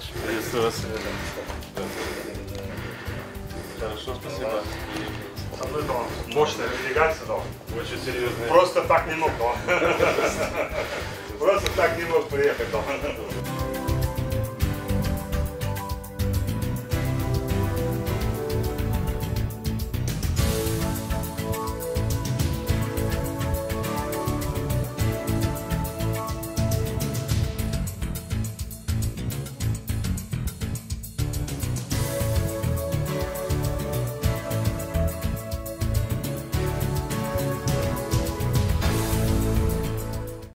Приветствую вас. Хорошо, спасибо. Со мной там мощная делегация, да. Очень серьезная. Просто так не мог, да. Просто так не мог приехать, да.